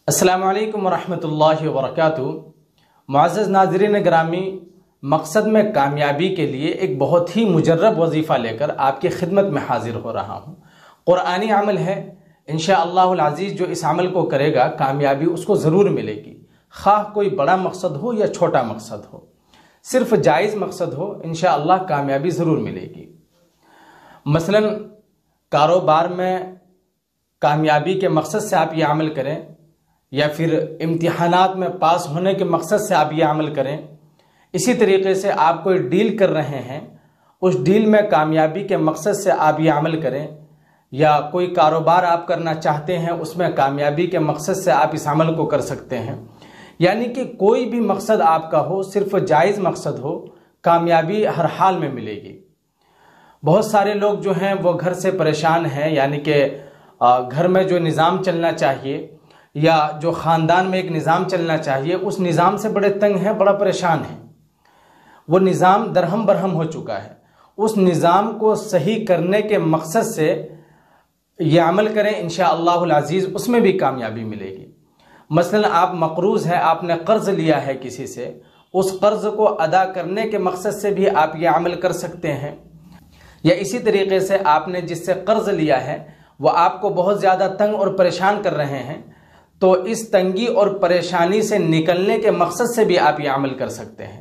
अस्सलामु अलैकुम वरहमतुल्लाहि वबरकातुहू। मुअज़्ज़ज़ नाज़रीन ग्रामी, मकसद में कामयाबी के लिए एक बहुत ही मुजर्रब वजीफ़ा लेकर आपकी खिदमत में हाजिर हो रहा हूँ। कुरानी अमल है, इंशाअल्लाहुल अज़ीज़ जो इस अमल को करेगा कामयाबी उसको ज़रूर मिलेगी। ख़्वाह कोई बड़ा मकसद हो या छोटा मकसद हो, सिर्फ जायज़ मकसद हो, इंशाअल्लाह कामयाबी ज़रूर मिलेगी। मसलन कारोबार में कामयाबी के मकसद से आप ये अमल करें, या फिर इम्तिहानात में पास होने के मकसद से आप ये अमल करें। इसी तरीके से आप कोई डील कर रहे हैं, उस डील में कामयाबी के मकसद से आप ये अमल करें, या कोई कारोबार आप करना चाहते हैं उसमें कामयाबी के मकसद से आप इस अमल को कर सकते हैं। यानी कि कोई भी मकसद आपका हो, सिर्फ जायज़ मकसद हो, कामयाबी हर हाल में मिलेगी। बहुत सारे लोग जो हैं वो घर से परेशान हैं, यानी कि घर में जो निज़ाम चलना चाहिए या जो ख़ानदान में एक निज़ाम चलना चाहिए, उस निज़ाम से बड़े तंग हैं, बड़ा परेशान हैं। वो निज़ाम दरहम बरहम हो चुका है। उस निज़ाम को सही करने के मकसद से ये अमल करें, इंशाअल्लाहुल अज़ीज़ उसमें भी कामयाबी मिलेगी। मसलन आप मक़रूज़ हैं, आपने कर्ज़ लिया है किसी से, उस कर्ज़ को अदा करने के मकसद से भी आप ये अमल कर सकते हैं। या इसी तरीके से आपने जिससे कर्ज़ लिया है वो आपको बहुत ज़्यादा तंग और परेशान कर रहे हैं, तो इस तंगी और परेशानी से निकलने के मकसद से भी आप ये अमल कर सकते हैं।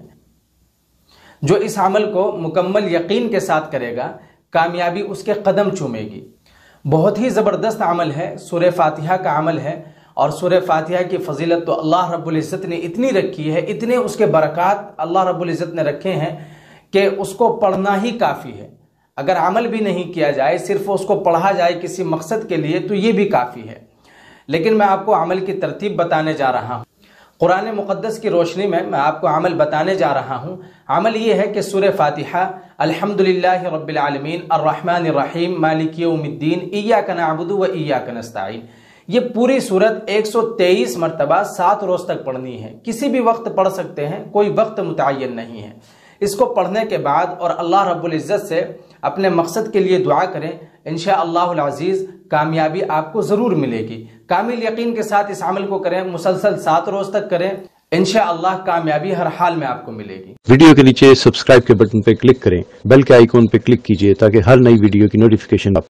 जो इस अमल को मुकम्मल यकीन के साथ करेगा, कामयाबी उसके कदम चूमेगी। बहुत ही ज़बरदस्त अमल है, सूरह फातिहा का अमल है। और सूरह फातिहा की फजीलत तो अल्लाह रब्बुल इज़्ज़त ने इतनी रखी है, इतने उसके बरक़ात अल्लाह रब्बुल इज़्ज़त ने रखे हैं कि उसको पढ़ना ही काफ़ी है। अगर अमल भी नहीं किया जाए, सिर्फ उसको पढ़ा जाए किसी मकसद के लिए, तो ये भी काफ़ी है। लेकिन मैं आपको अमल की तरतीब बताने जा रहा हूँ। कुरान मुक़द्दस की रोशनी में मैं आपको अमल बताने जा रहा हूँ। अमल ये है कि सूरह फातिहा, अल्हम्दुलिल्लाहि रब्बिल आलमीन अर्रहमानिर रहीम मालिकि यौमिद्दीन इय्याका नअबुदु व इय्याका नस्तईन, ये पूरी सूरत 123 मरतबा 7 रोज़ तक पढ़नी है। किसी भी वक्त पढ़ सकते हैं, कोई वक्त मुतय्यन नहीं है। इसको पढ़ने के बाद और अल्लाह रब्बुल इज़्ज़त से अपने मकसद के लिए दुआ करें, इंशाअल्लाहुल अज़ीज़ कामयाबी आपको ज़रूर मिलेगी। कामिल यकीन के साथ इस अमल को करें, मुसलसल 7 रोज़ तक करें, इंशाअल्लाह कामयाबी हर हाल में आपको मिलेगी। वीडियो के नीचे सब्सक्राइब के बटन पर क्लिक करें, बेल के आइकॉन पर क्लिक कीजिए ताकि हर नई वीडियो की नोटिफिकेशन